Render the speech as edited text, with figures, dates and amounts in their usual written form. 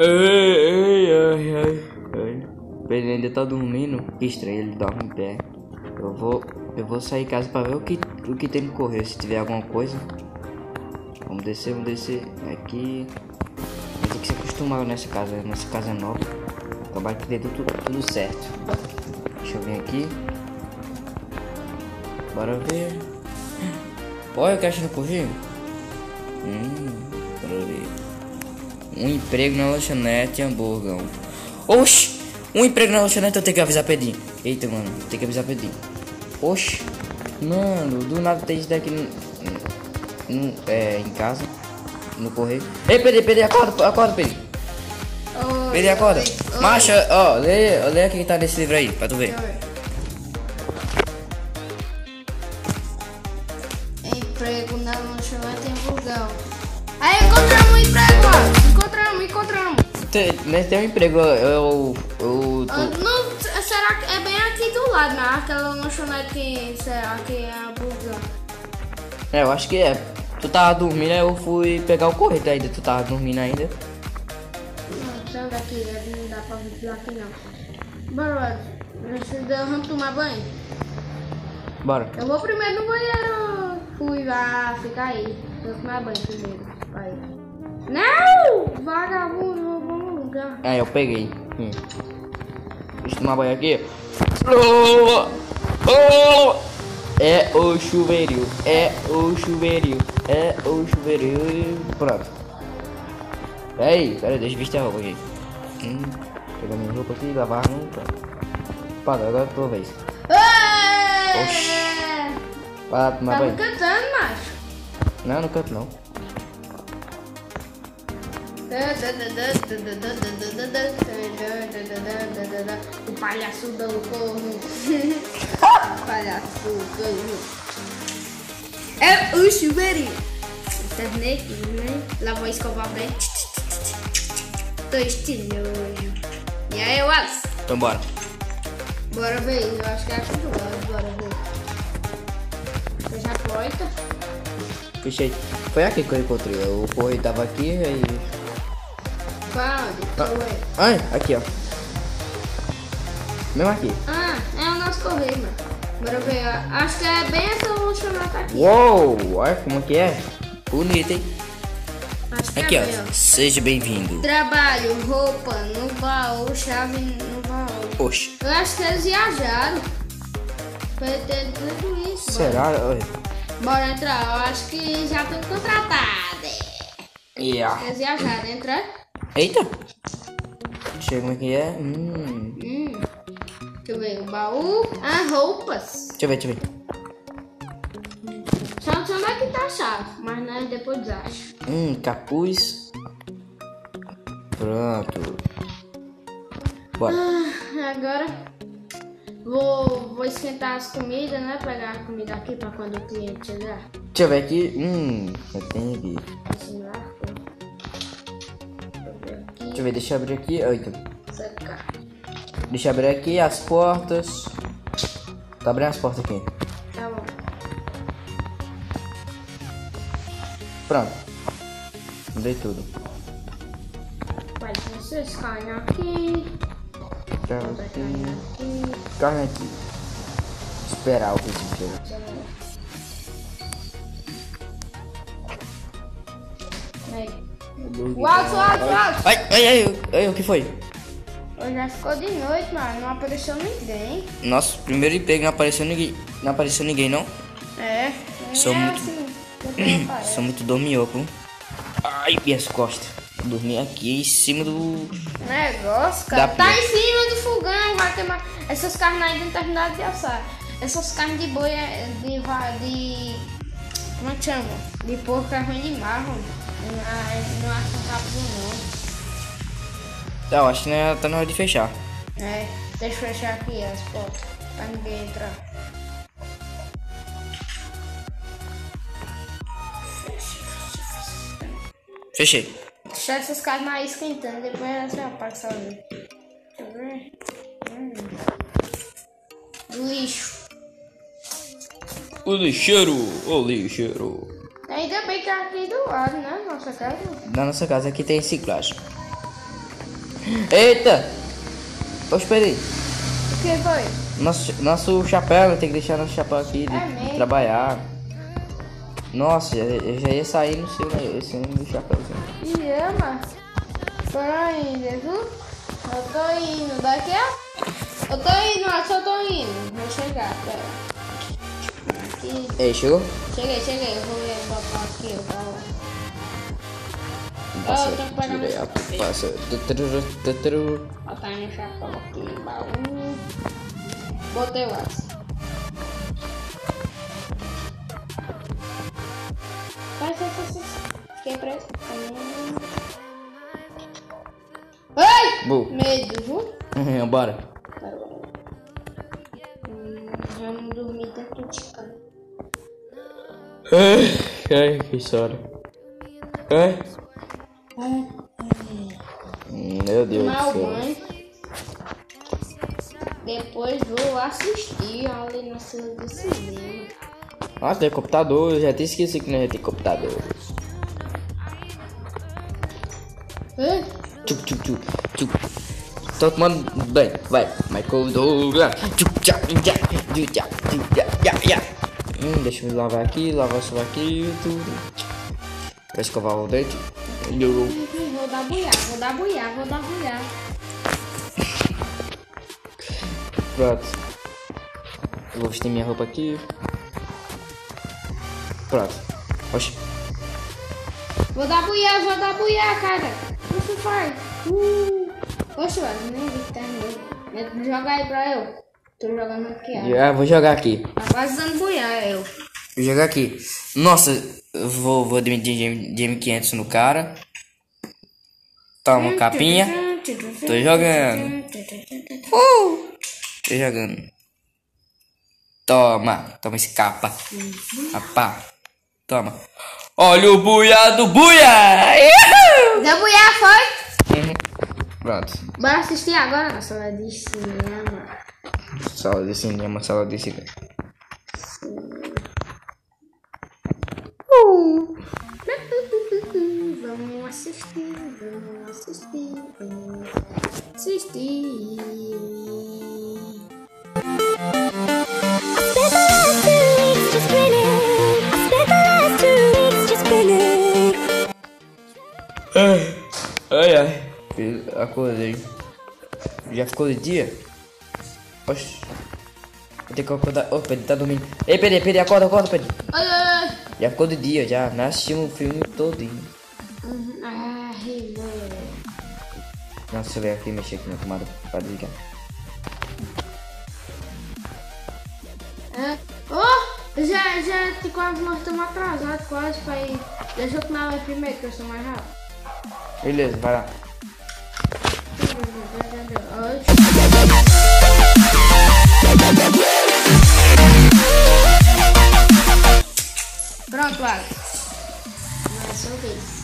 Ai, ai, ai, ai. Ele ainda tá dormindo. Que estranho, ele dorme em pé. Eu vou sair de casa pra ver o que tem no correio. Se tiver alguma coisa. Vamos descer aqui. Vai ter que se acostumar nessa casa. Nessa casa nova. Acabar que deu tudo certo. Deixa eu vir aqui. Bora ver. Olha o que acha no correio. Bora ver. Um emprego na lanchonete hambúrguer. Oxi! Um emprego na lanchonete, eu tenho que avisar Pedrinho. Eita, mano, tem que avisar Pedrinho. Oxi! Mano, do nada tem isso daqui em casa. No correio. Ei, Pedrinho, acorda, Pedrinho. Pedrinho, acorda. Oi. Macha, ó, lê o que tá nesse livro aí, pra tu ver. Emprego na lanchonete hambúrguer. Aí encontramos um emprego, ó. Encontramos. Tem um emprego, Será que é bem aqui do lado, né? Aquela lanchonete que será que é hambúrguer? eu acho que é. Tu tava dormindo, aí eu fui pegar o correio ainda. Tu tava dormindo ainda. Não, sai daqui, não dá pra vir daqui não. Bora, vamos tomar banho? Bora. Eu vou primeiro no banheiro. Fui lá, fica aí. Vou tomar banho primeiro. Vai. Não! Vagabundo, roubou no lugar. Eu peguei. Deixa eu tomar banho aqui. É o chuveirinho. Pronto. Pera aí, deixa eu vestir a roupa aqui. Pegar minha roupa aqui, lavar. Pronto. Para, agora é a tua vez. Oxi. Para tomar banho. Tava cantando, macho. Não canto não. O palhaço do corno. Palhaço do corno. É o chuveirinho. Terminei aqui, né? Lá vou escovar bem. Tô estiloso. E aí, Wallace? Então bora. Bora ver. Eu acho que é aqui do lado. Bora ver. Fecha a porta. Fechei. Foi aqui que eu encontrei. O correio tava aqui e... Pra onde? Ai, aqui ó. Mesmo aqui. É o nosso correio, mano. Bora ver. Acho que é bem essa lanchonete aqui. Uou, olha como que é. Bonito, hein? Acho que Aqui é ó. bem, Seja bem-vindo. Trabalho, roupa, no baú, chave no baú. Oxi. Eu acho que eles viajaram. Foi ter tudo isso. Será? Olha. Bora entrar. Eu acho que já estão contratados. Yeah. Eles viajaram. Entra. Eita. Deixa eu ver como é que é. Deixa eu ver. O baú. Roupas. Deixa eu ver. Só não sei onde é que tá a chave. Mas nós depois acho. Capuz. Pronto. Bora. Agora vou esquentar as comidas, né? Pegar a comida aqui pra quando o cliente chegar. Deixa eu ver aqui. Eu tenho aqui. Assim lá. Deixa eu ver, deixa eu abrir aqui. Eita. Secar. Deixa eu abrir aqui as portas. Tá abrindo as portas aqui. Tá bom. Pronto. Mudei tudo. Vai ter esses carnes aqui. Outra carne aqui. Carne aqui. Esperar o que chega. Aí. O alto. Ai, o que foi? Hoje já ficou de noite, mano. Não apareceu ninguém. Nossa, primeiro emprego não apareceu ninguém, não? É. Sou é muito- assim. Depois aparece. Sou muito dorminhoco. Ai, minhas costas. Vou dormir aqui em cima do... Negócio, cara. Da Tá pia. em cima do fogão, vai queimar. Essas carnes aí não terminaram de assar. Essas carnes de boi é de. Como é que chama? De porco é ruim demais, mano. Não acho rápido Eu acho que tá na hora de fechar. não. Deixa eu fechar aqui as portas. Pra ninguém entrar. Fechei. Deixar essas carnes aí esquentando, depois elas já passam ali. Deixa eu ver. Lixo. O lixeiro. Ainda bem que é aqui do lado, né? Nossa casa. Na nossa casa aqui tem reciclagem. Eita! Oxe, peraí. O que foi? Nosso chapéu, tem que deixar nosso chapéu aqui de mesmo? trabalhar. Nossa, eu já ia sair no seu chapéuzinho. Ih, ama. Pra ainda, viu? Eu tô indo. Daqui a... Eu tô indo, mas eu tô indo. Vou chegar, pera. Aqui. Ei, chegou? Cheguei. Eu vou botar aqui, eu falo. Passa, Eu tenho que pegar meu chapéu. passa. Botar meu chapéu aqui no baú. Botei o aço. Vai. Fiquei preso. Ai! Medo, viu? Bora. Vamos dormir dentro de casa. Ai, que chora. Ai. Meu Deus Tomar o do céu. banho. Depois vou assistir ali na sala do cinema. Nossa, tem computador. Eu já até esqueci que não ia ter computador. Tchuc. Tô tomando banho. Vai. Michael Douglas. Deixa eu lavar aqui. Lavar o celular aqui. Tudo. Vai escovar o dente. Vou dar buiar. Pronto. Eu vou vestir minha roupa aqui. Pronto. Oxi. Vou dar buiar, cara. O que você faz? Oxe, mano, nem vi que terminou. Joga aí pra eu. Tô jogando aqui, Vou jogar aqui. Tá quase dando buiar, eu. Vou jogar aqui. Nossa, eu vou demitir de M500 no cara. Toma, capinha. Tô jogando. Tô jogando. Toma esse capa. Rapá. Toma. Olha o buia do buia. Deu buiar, foi? Pronto. Bora assistir agora na sala de cinema. Sala de cinema. Vamos assistir. Ai. Acordei. Já ficou de dia? Oxi. Vou ter que acordar. Ô, Pedro, tá dormindo. Ei, Pedro, acorda, Pedro. Ai. Já ficou de dia, já. Nós assistimos o filme todinho. Nossa, deixa eu ver aqui, mexer aqui na tomada pra desligar. Já quase nós estamos atrasados, quase pra ir. Deixa eu comer primeiro, que eu sou mais rápido. Beleza, vai lá. Pronto, Alex. Não é sua vez.